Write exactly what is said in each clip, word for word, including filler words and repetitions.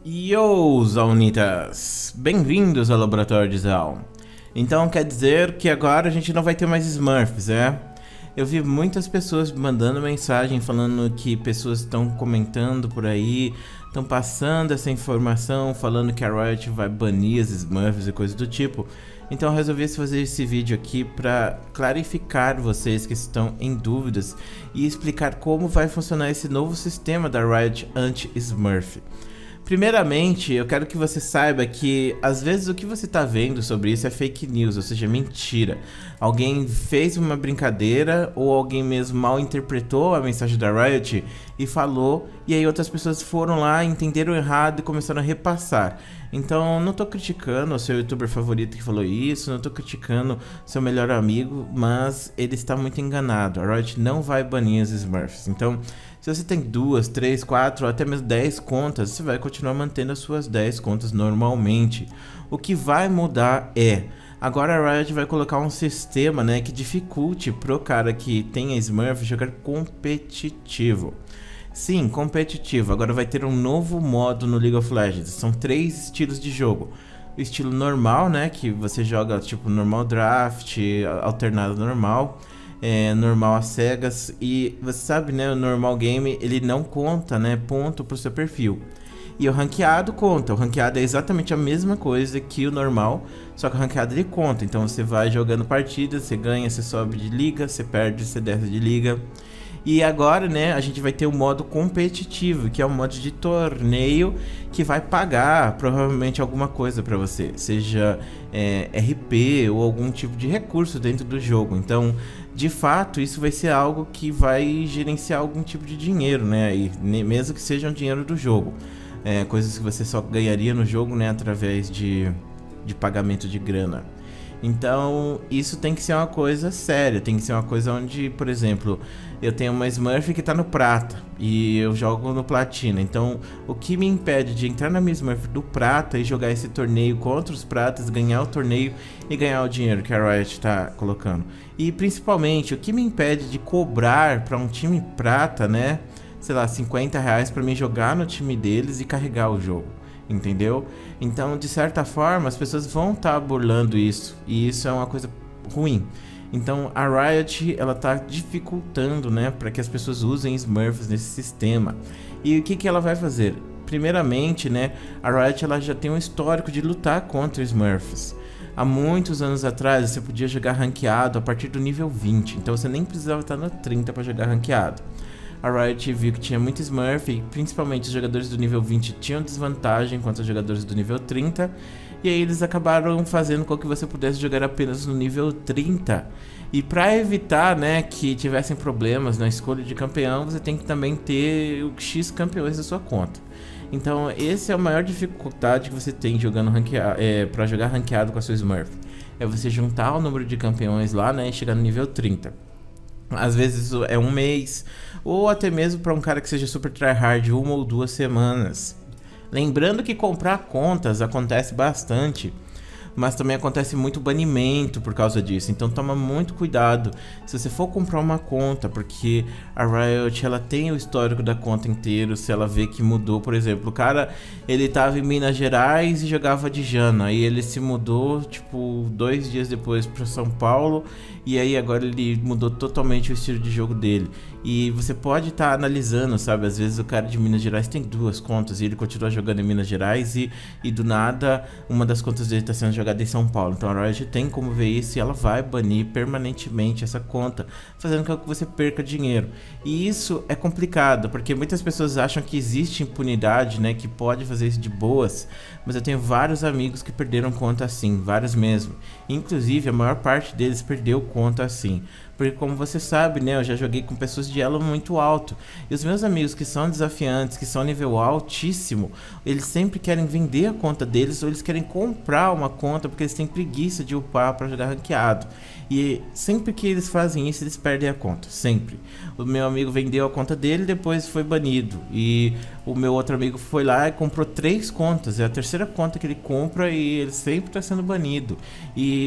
Yo, Zaunitas! Bem-vindos ao Laboratório de Zaun. Então quer dizer que agora a gente não vai ter mais Smurfs, é? Eu vi muitas pessoas mandando mensagem falando que pessoas estão comentando por aí, estão passando essa informação, falando que a Riot vai banir as Smurfs e coisas do tipo. Então eu resolvi fazer esse vídeo aqui para clarificar vocês que estão em dúvidas e explicar como vai funcionar esse novo sistema da Riot anti-Smurf. Primeiramente, eu quero que você saiba que às vezes o que você está vendo sobre isso é fake news, ou seja, mentira. Alguém fez uma brincadeira ou alguém mesmo mal interpretou a mensagem da Riot e falou, e aí outras pessoas foram lá, entenderam errado e começaram a repassar. Então, não tô criticando o seu youtuber favorito que falou isso, não tô criticando seu melhor amigo, mas ele está muito enganado. A Riot não vai banir as Smurfs. Então, se você tem duas, três, quatro ou até mesmo dez contas, você vai continuar mantendo as suas dez contas normalmente. O que vai mudar é, agora a Riot vai colocar um sistema, né, que dificulte pro cara que tem a Smurf jogar competitivo. Sim, competitivo. Agora vai ter um novo modo no League of Legends. São três estilos de jogo. O estilo normal, né, que você joga tipo normal draft, alternado normal, é, normal às cegas. E você sabe, né, o normal game ele não conta, né, ponto pro seu perfil. E o ranqueado conta. O ranqueado é exatamente a mesma coisa que o normal, só que o ranqueado ele conta. Então você vai jogando partidas, você ganha, você sobe de liga, você perde, você desce de liga. E agora, né, a gente vai ter o modo competitivo, que é um modo de torneio que vai pagar provavelmente alguma coisa para você, seja é, R P ou algum tipo de recurso dentro do jogo. Então, de fato, isso vai ser algo que vai gerenciar algum tipo de dinheiro, né, e mesmo que seja um dinheiro do jogo. É, coisas que você só ganharia no jogo, né, através de, de pagamento de grana. Então, isso tem que ser uma coisa séria, tem que ser uma coisa onde, por exemplo, eu tenho uma Smurf que tá no prata e eu jogo no platina. Então, o que me impede de entrar na minha Smurf do prata e jogar esse torneio contra os pratas, ganhar o torneio e ganhar o dinheiro que a Riot tá colocando? E, principalmente, o que me impede de cobrar para um time prata, né, sei lá, cinquenta reais para mim jogar no time deles e carregar o jogo? Entendeu? Então, de certa forma, as pessoas vão estar tá burlando isso, e isso é uma coisa ruim. Então, a Riot, ela tá dificultando, né, para que as pessoas usem Smurfs nesse sistema. E o que que ela vai fazer? Primeiramente, né, a Riot ela já tem um histórico de lutar contra Smurfs. Há muitos anos atrás, você podia jogar ranqueado a partir do nível vinte, então você nem precisava estar no trinta para jogar ranqueado. A Riot viu que tinha muito Smurf e principalmente os jogadores do nível vinte tinham desvantagem contra os jogadores do nível trinta. E aí eles acabaram fazendo com que você pudesse jogar apenas no nível trinta. E para evitar, né, que tivessem problemas na escolha de campeão, você tem que também ter o X campeões da sua conta. Então essa é a maior dificuldade que você tem jogando ranqueado, é, para jogar ranqueado com a sua Smurf. É você juntar o número de campeões lá, né, e chegar no nível trinta. Às vezes é um mês, ou até mesmo para um cara que seja super tryhard, uma ou duas semanas. Lembrando que comprar contas acontece bastante, mas também acontece muito banimento por causa disso. Então toma muito cuidado se você for comprar uma conta, porque a Riot ela tem o histórico da conta inteiro. Se ela vê que mudou, por exemplo, o cara ele tava em Minas Gerais e jogava de Jana, aí ele se mudou tipo dois dias depois para São Paulo, e aí agora ele mudou totalmente o estilo de jogo dele. E você pode estar tá analisando, sabe, às vezes o cara de Minas Gerais tem duas contas e ele continua jogando em Minas Gerais e, e do nada uma das contas dele está sendo jogada em São Paulo. Então a Riot tem como ver isso e ela vai banir permanentemente essa conta, fazendo com que você perca dinheiro. E isso é complicado, porque muitas pessoas acham que existe impunidade, né, que pode fazer isso de boas, mas eu tenho vários amigos que perderam conta assim, vários mesmo. Inclusive a maior parte deles perdeu conta assim. Porque como você sabe, né, eu já joguei com pessoas de elo muito alto. E os meus amigos que são desafiantes, que são nível altíssimo, eles sempre querem vender a conta deles ou eles querem comprar uma conta porque eles têm preguiça de upar para jogar ranqueado. E sempre que eles fazem isso, eles perdem a conta, sempre. O meu amigo vendeu a conta dele e depois foi banido. E o meu outro amigo foi lá e comprou três contas. É a terceira conta que ele compra e ele sempre está sendo banido. E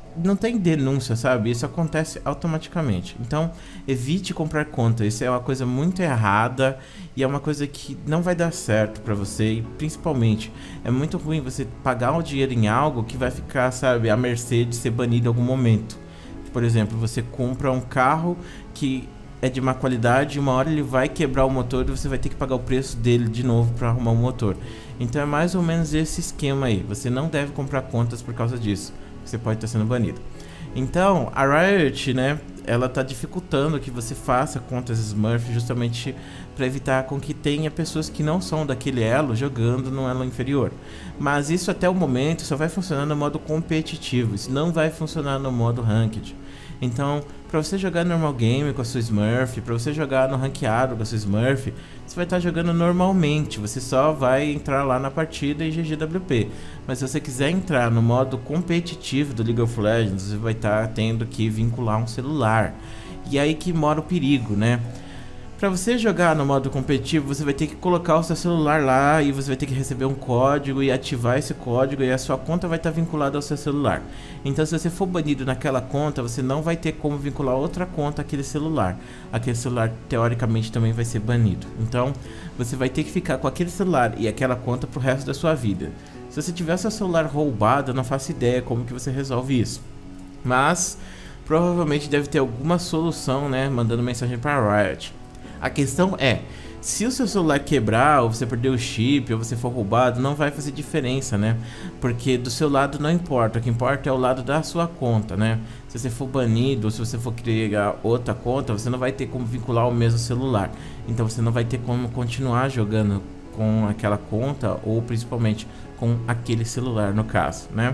não tem denúncia, sabe? Isso acontece automaticamente. Então, evite comprar conta. Isso é uma coisa muito errada e é uma coisa que não vai dar certo pra você. E principalmente, é muito ruim você pagar o dinheiro em algo que vai ficar, sabe, à mercê de ser banido em algum momento. Por exemplo, você compra um carro que é de má qualidade, uma hora ele vai quebrar o motor e você vai ter que pagar o preço dele de novo para arrumar o motor. Então é mais ou menos esse esquema aí. Você não deve comprar contas por causa disso. Você pode estar sendo banido. Então, a Riot, né, ela tá dificultando que você faça contas Smurf justamente para evitar com que tenha pessoas que não são daquele elo jogando no elo inferior. Mas isso até o momento só vai funcionar no modo competitivo. Isso não vai funcionar no modo ranked. Então, para você jogar normal game com a sua Smurf, para você jogar no ranqueado com a sua Smurf, você vai estar jogando normalmente, você só vai entrar lá na partida e G G W P. Mas se você quiser entrar no modo competitivo do League of Legends, você vai estar tendo que vincular um celular. E aí que mora o perigo, né? Para você jogar no modo competitivo, você vai ter que colocar o seu celular lá e você vai ter que receber um código e ativar esse código e a sua conta vai estar vinculada ao seu celular. Então, se você for banido naquela conta, você não vai ter como vincular outra conta àquele celular. Aquele celular, teoricamente, também vai ser banido. Então, você vai ter que ficar com aquele celular e aquela conta pro resto da sua vida. Se você tiver seu celular roubado, eu não faço ideia como que você resolve isso. Mas, provavelmente deve ter alguma solução, né, mandando mensagem para a Riot. A questão é, se o seu celular quebrar, ou você perder o chip, ou você for roubado, não vai fazer diferença, né? Porque do seu lado não importa, o que importa é o lado da sua conta, né? Se você for banido, ou se você for criar outra conta, você não vai ter como vincular o mesmo celular. Então você não vai ter como continuar jogando com aquela conta, ou principalmente com aquele celular, no caso, né?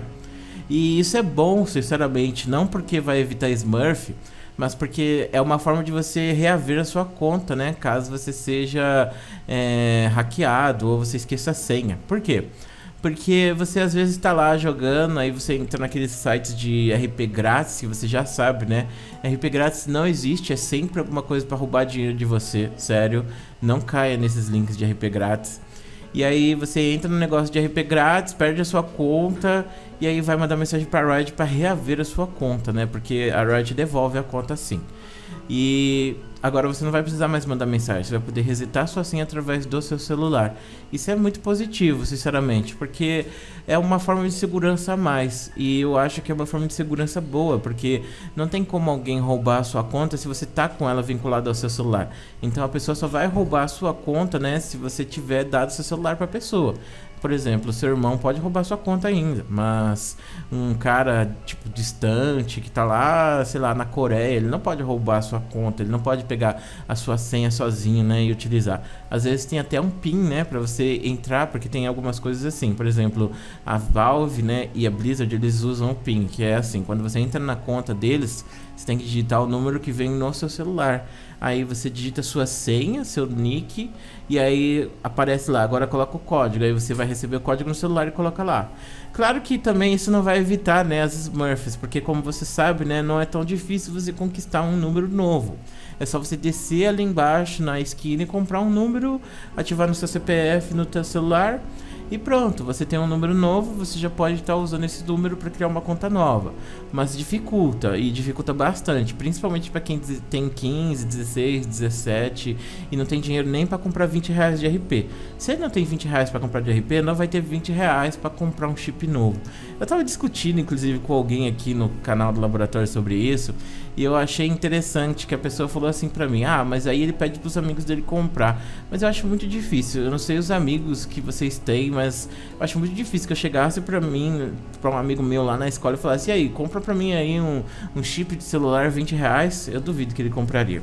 E isso é bom, sinceramente, não porque vai evitar Smurf, mas porque é uma forma de você reaver a sua conta, né? Caso você seja é, hackeado ou você esqueça a senha. Por quê? Porque você às vezes está lá jogando, aí você entra naqueles sites de R P grátis, que você já sabe, né? R P grátis não existe, é sempre alguma coisa para roubar dinheiro de você, sério. Não caia nesses links de R P grátis. E aí você entra no negócio de R P grátis, perde a sua conta e aí vai mandar mensagem para a Riot para reaver a sua conta, né? Porque a Riot devolve a conta assim. E agora você não vai precisar mais mandar mensagem, você vai poder resetar sua senha através do seu celular. Isso é muito positivo, sinceramente, porque é uma forma de segurança a mais. E eu acho que é uma forma de segurança boa, porque não tem como alguém roubar a sua conta se você tá com ela vinculada ao seu celular. Então a pessoa só vai roubar a sua conta, né, se você tiver dado seu celular para a pessoa. Por exemplo, seu irmão pode roubar sua conta ainda, mas um cara, tipo, distante, que tá lá, sei lá, na Coreia, ele não pode roubar a sua conta, ele não pode pegar a sua senha sozinho, né, e utilizar. Às vezes tem até um PIN, né, pra você entrar, porque tem algumas coisas assim, por exemplo, a Valve, né, e a Blizzard, eles usam o PIN, que é assim, quando você entra na conta deles, você tem que digitar o número que vem no seu celular. Aí você digita sua senha, seu nick, e aí aparece lá, agora coloca o código, aí você vai receber o código no celular e coloca lá. Claro que também isso não vai evitar, né, as Smurfs, porque como você sabe, né, não é tão difícil você conquistar um número novo. É só você descer ali embaixo na esquina e comprar um número, ativar no seu C P F no seu celular e pronto, você tem um número novo, você já pode estar usando esse número para criar uma conta nova. Mas dificulta, e dificulta bastante, principalmente para quem tem quinze, dezesseis, dezessete e não tem dinheiro nem para comprar vinte reais de R P. Se ele não tem vinte reais para comprar de R P, não vai ter vinte reais para comprar um chip novo. Eu tava discutindo inclusive com alguém aqui no canal do laboratório sobre isso, e eu achei interessante que a pessoa falou assim pra mim: ah, mas aí ele pede pros amigos dele comprar. Mas eu acho muito difícil, eu não sei os amigos que vocês têm, mas eu acho muito difícil que eu chegasse pra mim, pra um amigo meu lá na escola e falasse: e aí, compra pra mim aí um, um chip de celular vinte reais, eu duvido que ele compraria.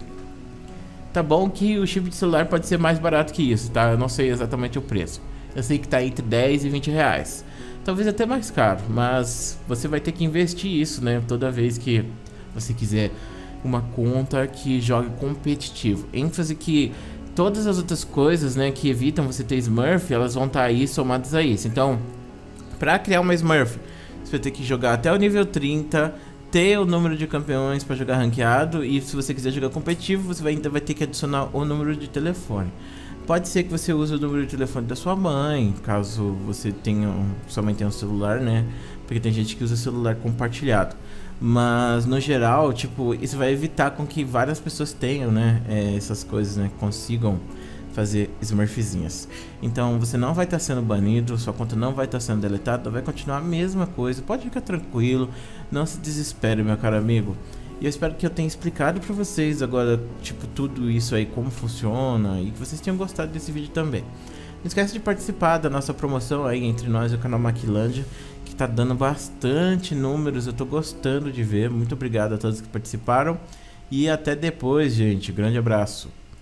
Tá bom que o chip de celular pode ser mais barato que isso, tá? Eu não sei exatamente o preço. Eu sei que tá entre dez e vinte reais. Talvez até mais caro, mas você vai ter que investir isso, né? Toda vez que você quiser uma conta que jogue competitivo. ênfase que todas as outras coisas, né, que evitam você ter Smurf, elas vão estar aí somadas a isso. Então, para criar uma Smurf, você vai ter que jogar até o nível trinta, ter o número de campeões para jogar ranqueado, e se você quiser jogar competitivo, você vai, ainda vai ter que adicionar o número de telefone. Pode ser que você use o número de telefone da sua mãe, caso você tenha, sua mãe tenha um celular, né? porque tem gente que usa celular compartilhado. Mas no geral, tipo, isso vai evitar com que várias pessoas tenham, né, é, essas coisas, né, consigam fazer smurfzinhas. Então você não vai estar sendo banido, sua conta não vai estar sendo deletada, vai continuar a mesma coisa. Pode ficar tranquilo, não se desespere, meu caro amigo. E eu espero que eu tenha explicado pra vocês agora, tipo, tudo isso aí, como funciona, e que vocês tenham gostado desse vídeo também. Não esquece de participar da nossa promoção aí entre nós e o canal Maclândia, que tá dando bastante números, eu tô gostando de ver. Muito obrigado a todos que participaram e até depois, gente. Grande abraço.